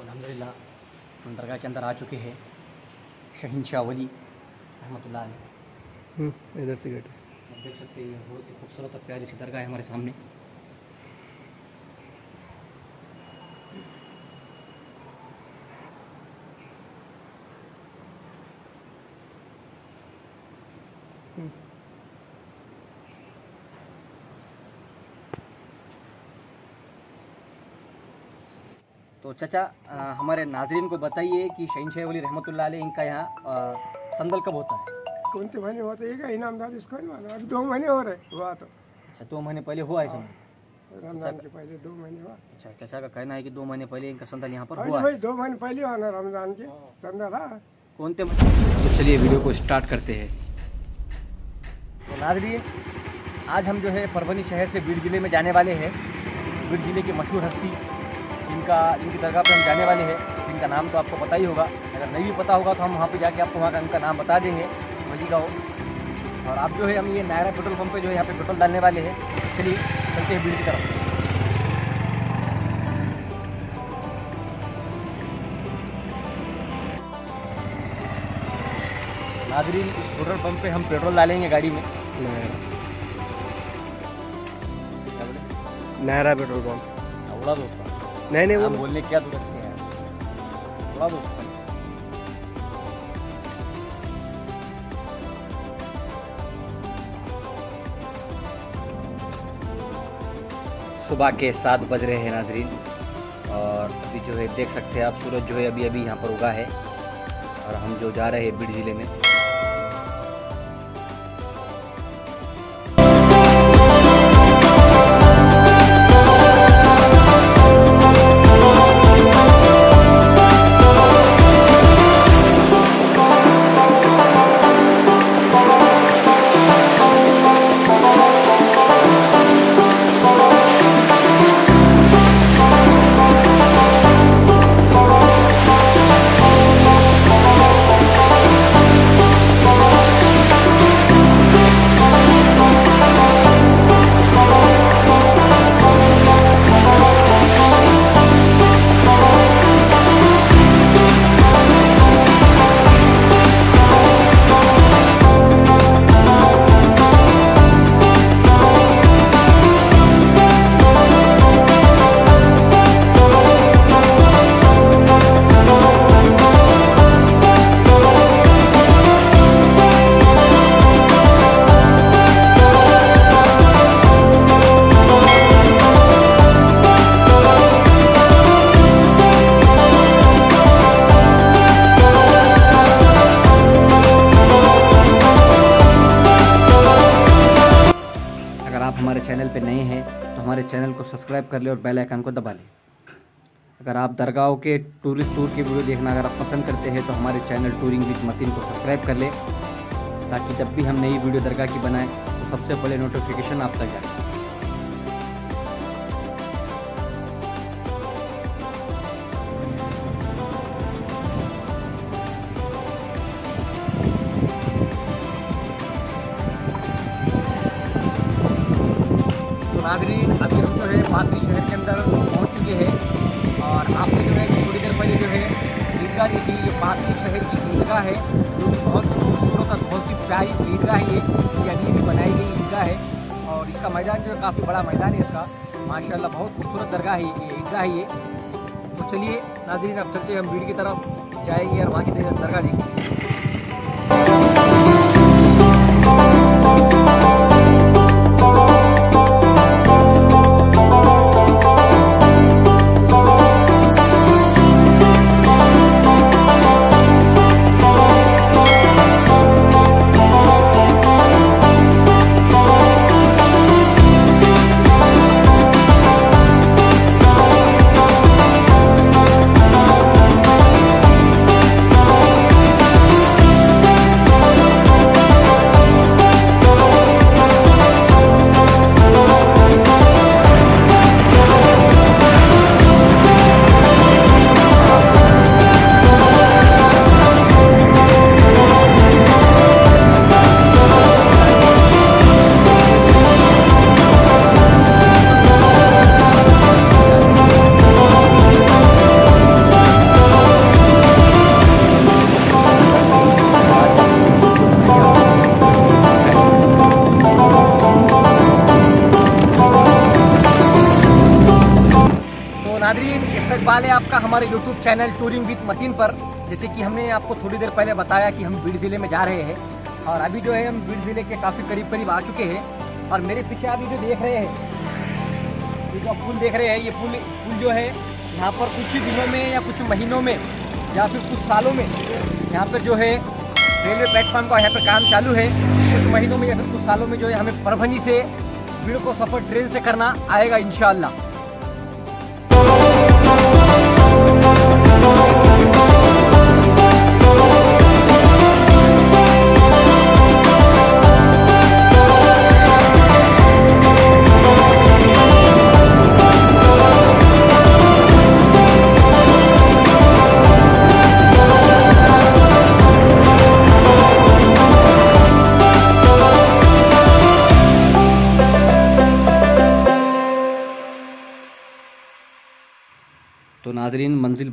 अल्हम्दुलिल्लाह हम दरगाह के अंदर आ चुके हैं। शहीनशाह वली रहमतुल्लाह अलैह। इधर से गेट आप देख सकते हैं बहुत ही खूबसूरत और प्यारी सी दरगाह है हमारे सामने। तो चाचा हमारे नाजरीन को बताइए कि शहीनशाह वली रहमतुल्लाह अलैह इनका यहाँ संदल कब होता है? कौन से महीने होते हैं? इनामदार इसको नहीं मालूम। अभी 2 महीने हो रहे हुआ तो। अच्छा 2 महीने पहले हुआ है संदल? रमजान के पहले 2 महीने हुआ। अच्छा चाचा का कहना है कि 2 महीने पहले इनका संदल यहाँ पर हाँ हुआ जी है। भाई 2 महीने पहले हुआ ना रमजान के संदल। हाँ कौन थे? तो चलिए वीडियो को स्टार्ट करते हैं। तो नाज़रीन आज हम जो है परभनी शहर से बीड़ ज़िले में जाने वाले हैं। बीड़ ज़िले की मशहूर हस्ती इनकी दरगाह पर हम जाने वाले हैं। इनका नाम तो आपको पता ही होगा, अगर नहीं भी पता होगा तो हम वहाँ पे जाके आपको वहाँ का इनका नाम बता देंगे वजी का हो। और आप जो है हम ये नायरा पेट्रोल पंप पे जो है यहाँ पे पेट्रोल डालने वाले हैं। चलिए चलते हैं बीड़ की तरफ। नाज़रीन इस पेट्रोल पंप पे हम पेट्रोल डालेंगे गाड़ी में। Nayara petrol pump. उड़ा दो उसका। नहीं हम वो बोलने क्या जरूरत है यार, उड़ा दो उसका। सुबह के 7 बज रहे हैं नाज़रीन और अभी जो है देख सकते हैं आप सूरज जो है अभी यहाँ पर उगा है और हम जो जा रहे हैं बीड़ ज़िले में। हमारे चैनल पे नए हैं तो हमारे चैनल को सब्सक्राइब कर ले और बेल आइकन को दबा लें। अगर आप दरगाहों के टूरिस्ट टूर की वीडियो देखना अगर आप पसंद करते हैं तो हमारे चैनल टूरिंग विद मतीन को सब्सक्राइब कर लें ताकि जब भी हम नई वीडियो दरगाह की बनाएं तो सबसे पहले नोटिफिकेशन आप तक जाए। नाज़रीन अभी हम जो है पाथरी शहर के अंदर पहुंच चुके हैं और आपने जो है थोड़ी देर पहले जो है ईदगाह देखी। ये पाथरी शहर की ईदगाह है जो बहुत ही खूबसूरत और बहुत ही प्यारी ईदगाह है। ये अभी भी बनाई गई ईदगाह है और इसका मैदान जो है काफ़ी बड़ा मैदान है इसका। माशाल्लाह बहुत खूबसूरत दरगाह है ये ईदगाह है ये। तो चलिए नाज़रीन अब चलते हम भीड़ की तरफ जाएंगे और वहाँ की दरगाह देखेंगे। नाज़रीन, इस्तकबाल है आपका हमारे YouTube channel touring with Mateen पर। जैसे कि हमने आपको थोड़ी देर पहले बताया कि हम बीड़ ज़िले में जा रहे हैं और अभी जो है हम बीड़ ज़िले के काफ़ी करीब आ चुके हैं। और मेरे पीछे अभी जो देख रहे हैं, ये जो पुल देख रहे हैं, ये पुल जो है यहाँ पर कुछ ही दिनों में या कुछ महीनों में या फिर कुछ सालों में यहाँ पर जो है रेलवे प्लेटफॉर्म का यहाँ पर काम चालू है। कुछ महीनों में या फिर कुछ सालों में जो है हमें परभनी से बीड़ को सफ़र ट्रेन से करना आएगा इंशाअल्लाह। तो नाज़रीन मंजिल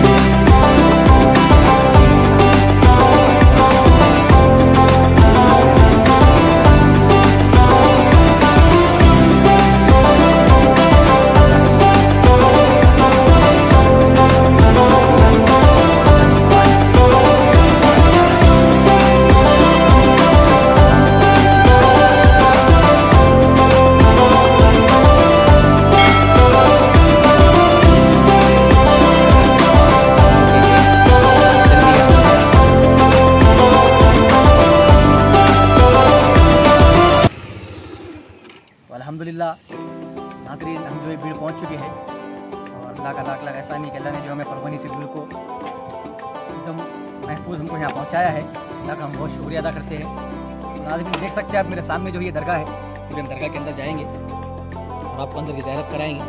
अल्हम्दुलिल्लाह नाज़रीन हम जो है भीड़ पहुँच चुके हैं और अल्लाह का लाख लाख एहसान नहीं कि अल्लाह ने जो हमें परभनी से भीड़ को एकदम महफूज हमको यहाँ पहुँचाया है। अल्लाह का हम बहुत शुक्रिया अदा करते हैं। तो नाज़रीन देख सकते हैं आप मेरे सामने जो ये दरगाह है, पूरे हम दरगाह के अंदर जाएंगे और आपको अंदर की ज़ियारत कराएंगे।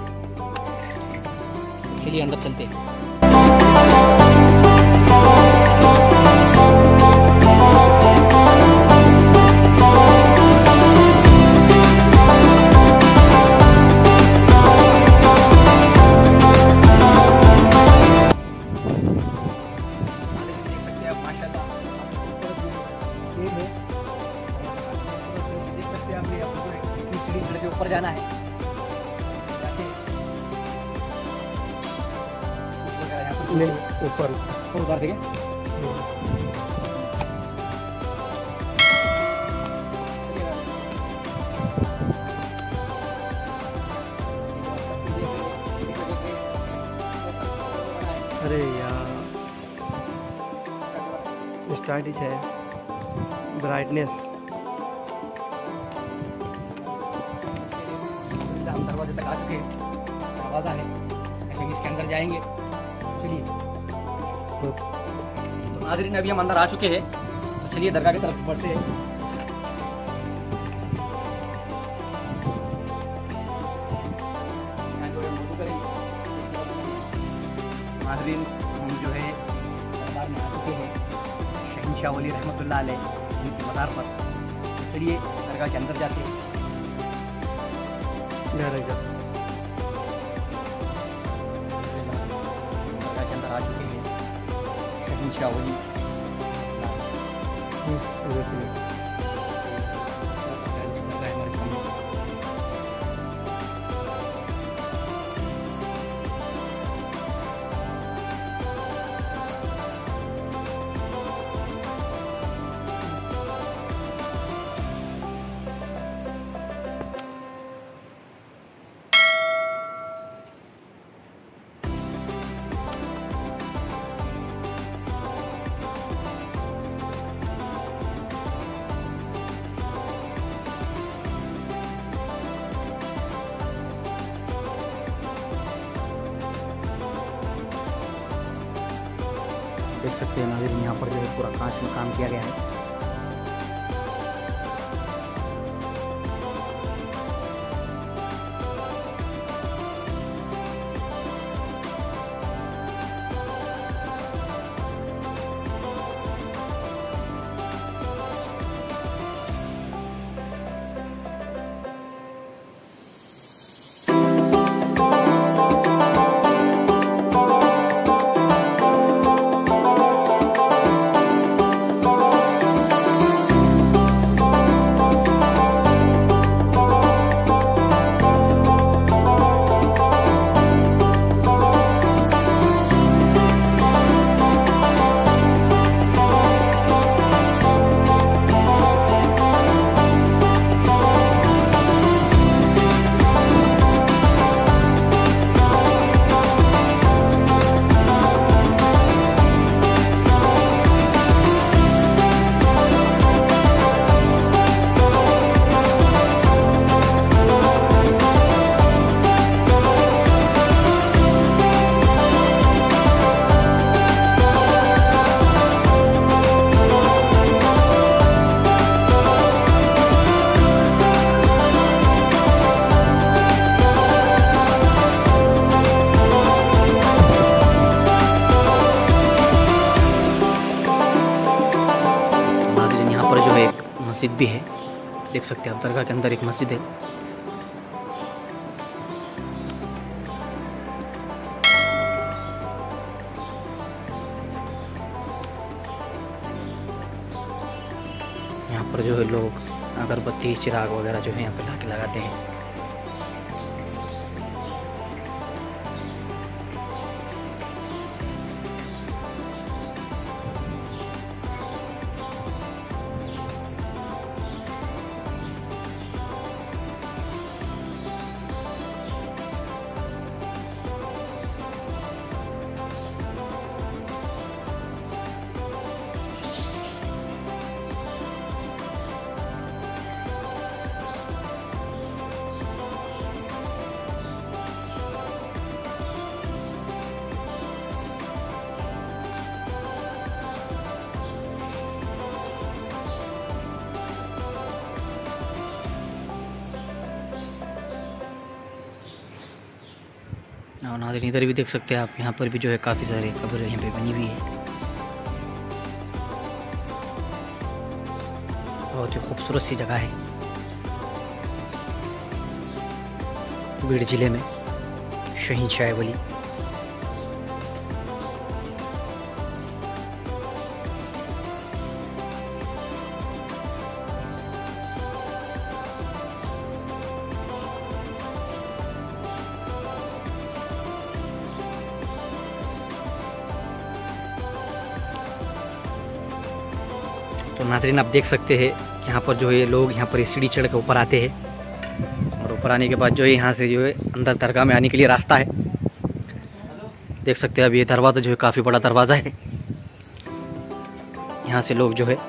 चलिए अंदर चलते हैं। ऊपर जाना है, ऊपर उतार देंगे। अरे यार स्टार्ट है ब्राइटनेस। हम दरवाजे तक आ चुके हैं, दरवाज़ा है, ऐसे इसके अंदर जाएंगे। चलिए तो नाज़रीन अभी हम अंदर आ चुके हैं, तो चलिए दरगाह की तरफ बढ़ते हैं। नाज़रीन हम जो है दरबार में आ चुके हैं, शहंशाह वली रहमतुल्लाह अलैह उनकी मज़ार पर। चलिए दरगाह के अंदर जाते हैं। दरगाह के अंदर आ चुके हैं, शहंशाह वली हमारे सामने। देख सकते हैं नाज़रीन यहाँ पर जो है पूरा कांच में काम किया गया है। भी है। देख सकते हैं आप दरगाह के अंदर एक मस्जिद है। यहाँ पर जो है लोग अगरबत्ती चिराग वगैरह जो है यहाँ पे लाके लगाते हैं। और नाज़रीन इधर भी देख सकते हैं आप, यहाँ पर भी जो है काफ़ी सारे कब्र यहाँ पे बनी हुई है। बहुत ही खूबसूरत सी जगह है बीड़ ज़िले में, शहीद शाह वली। तो नाज़रीन आप देख सकते हैं कि यहाँ पर जो है लोग यहाँ पर सीढ़ी चढ़ के ऊपर आते हैं और ऊपर आने के बाद जो है यहाँ से जो है अंदर दरगाह में आने के लिए रास्ता है। देख सकते हैं अब ये दरवाज़ा जो है काफ़ी बड़ा दरवाज़ा है। यहाँ से लोग जो है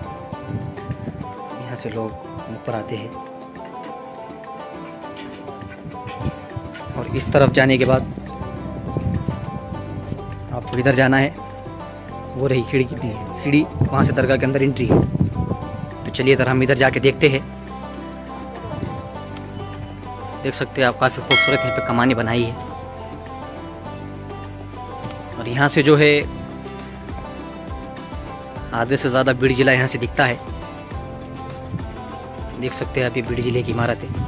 ऊपर आते हैं और इस तरफ जाने के बाद आपको इधर जाना है। वो रही खिड़की की सीढ़ी, वहाँ से दरगाह के अंदर एंट्री है। तो चलिए इधर हम इधर जाके देखते हैं। देख सकते हैं आप काफ़ी खूबसूरत यहाँ पे कमानी बनाई है और यहाँ से जो है आधे से ज़्यादा बीड़ जिला यहाँ से दिखता है। देख सकते हैं आप ये बीड़ जिले की इमारत है।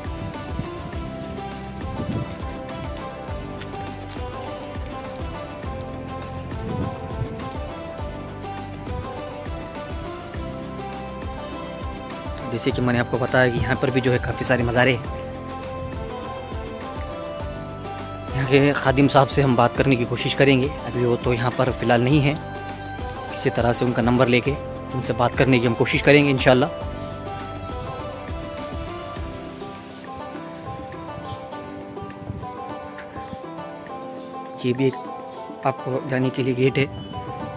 जैसे कि मैंने आपको बताया कि यहाँ पर भी जो है काफ़ी सारे मज़ारे हैं। यहाँ के खादिम साहब से हम बात करने की कोशिश करेंगे। अभी वो तो यहाँ पर फ़िलहाल नहीं है, किसी तरह से उनका नंबर लेके उनसे बात करने की हम कोशिश करेंगे इंशाल्लाह। ये भी एक आपको जाने के लिए गेट है।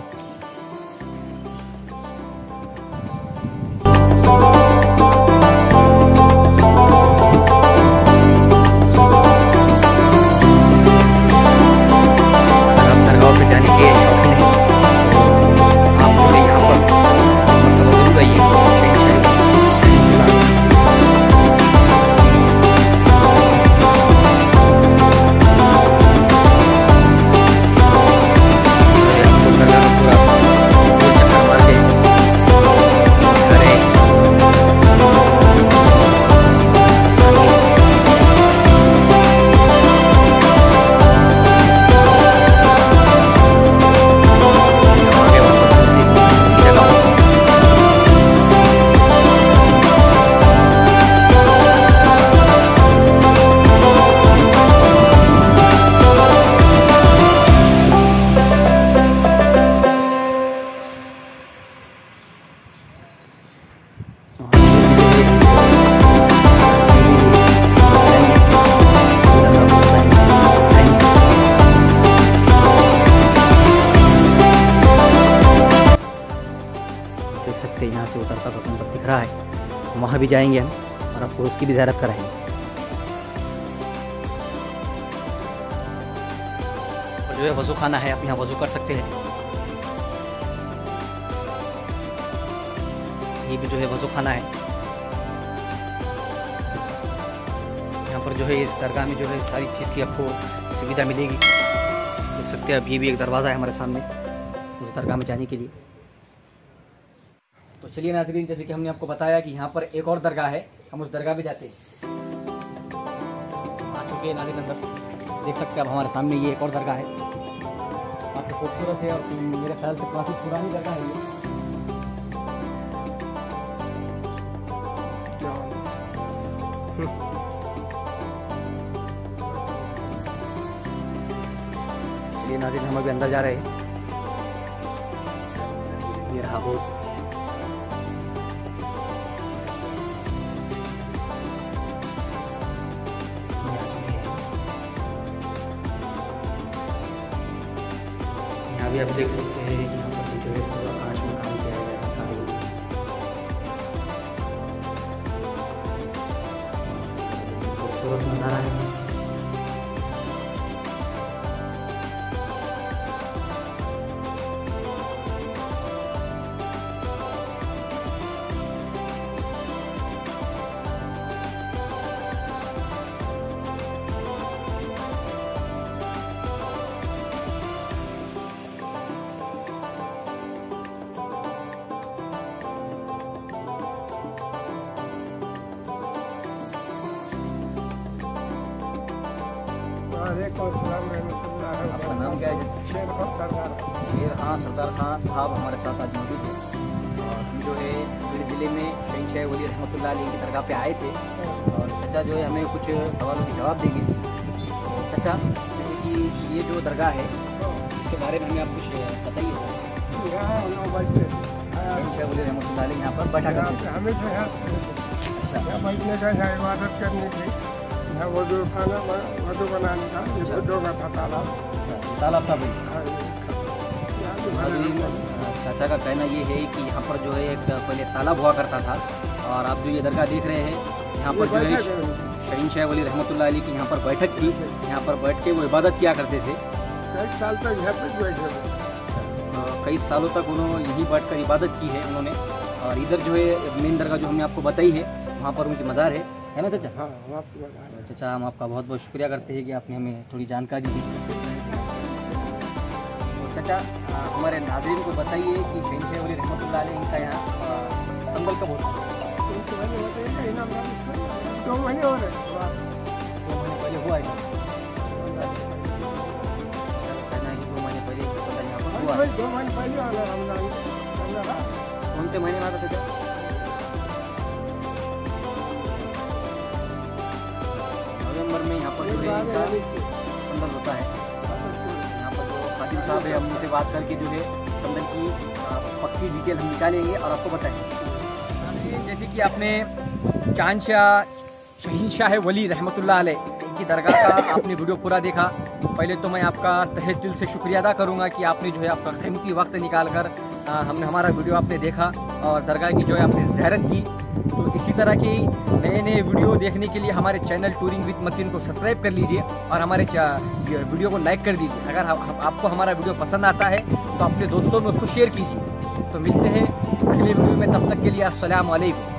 यहाँ से उतरता हुआ नंबर दिख रहा है, वहाँ भी जाएंगे हम और आपको उसकी भी ज़ियारत कराएंगे। और जो है वज़ू खाना है, आप यहाँ वज़ू कर सकते हैं। ये भी जो है वज़ू खाना है। यहाँ पर जो है इस दरगाह में जो है सारी चीज़ की आपको सुविधा मिलेगी। देख सकते हैं अब ये भी एक दरवाज़ा है हमारे सामने उस दरगाह में जाने के लिए। तो तो चलिए नाज़रीन, जैसे कि हमने आपको बताया कि यहाँ पर एक और दरगाह है, हम उस दरगाह भी जाते हैं। आ चुके हैं नाज़रीन अंदर, देख सकते हैं आप हमारे सामने ये एक और दरगाह है, काफ़ी खूबसूरत है और मेरे ख्याल से काफ़ी पुरानी दरगाह है ये। चलिए नाज़रीन, हम अभी अंदर जा रहे हैं। ये रहा बोर्ड, यहाँ भी आप देख सकते हैं, यहाँ पर जो है पूरा कांच में काम किया गया है। खूबसूरत नज़ारा है। आपका नाम क्या है? शेर हाँ सरदार खान साहब हमारे साथ आज मौजूद हैं और हम जो है बीड़ ज़िले में शहंशाह वली रहमतुल्लाह अलैह की दरगाह पे आए थे और चाचा जो है हमें कुछ सवालों के जवाब देंगे। चाचा, जैसे कि ये जो दरगाह है इसके बारे में हमें आप कुछ बताइए। शहंशाह वली रहमतुल्लाह अलैह यहाँ पर बैठा करते थे। बैठने का है, इबादत करने की, वजू खाना, वजू बनाने का, वजू का था तालाब। तालाब था भाई। चाचा का कहना ये है कि यहाँ पर जो है एक पहले तालाब हुआ करता था और आप जो ये दरगाह देख रहे हैं यहाँ पर जो है शहंशाह वली रहमतुल्लाह अलैह की यहाँ पर बैठक थी, यहाँ पर बैठ के वो इबादत किया करते थे। कई साल तक यहाँ पर बैठे, कई सालों तक उन्होंने यहीं बैठ कर इबादत की है उन्होंने। और इधर जो है मेन दरगाह जो हमने आपको बताई है वहाँ पर उनकी मज़ार है ना चाचा? हाँ, चाचा हम आपका बहुत बहुत शुक्रिया करते हैं कि आपने हमें थोड़ी जानकारी दी। तो चाचा हमारे नाज़रीन को बताइए कि शहंशाह वली रहमतुल्लाह अलैह इनका यहाँ संबल कब होता है? 2 महीने हो रहे, 2 महीने पहले हुआ है। कहना है कि 2 महीने पहले यहाँ पर हुआ। 2 महीने पहले कौन से महीने में आता चाचा? नवंबर में यहाँ पर जो है इनका संदल होता है। यहाँ पर जो खादिम साहब है हम उनसे बात करके जो है संदल की पक्की डिटेल हम निकालेंगे और आपको बताएंगे। जैसे कि आपने शहंशाह वली रहमतुल्लाह अलैह इनकी दरगाह का आपने वीडियो पूरा देखा। पहले तो मैं आपका तहे दिल से शुक्रिया अदा करूँगा कि आपने जो है आपका कीमती वक्त निकाल कर हमने हमारा वीडियो आपने देखा और दरगाह की जो है आपने ज़ियारत की। तो इसी तरह की नए नए वीडियो देखने के लिए हमारे चैनल टूरिंग विद मतीन को सब्सक्राइब कर लीजिए और हमारे वीडियो को लाइक कर दीजिए। अगर आपको हमारा वीडियो पसंद आता है तो अपने दोस्तों में उसको शेयर कीजिए। तो मिलते हैं अगले वीडियो में, तब तक के लिए अस्सलाम वालेकुम।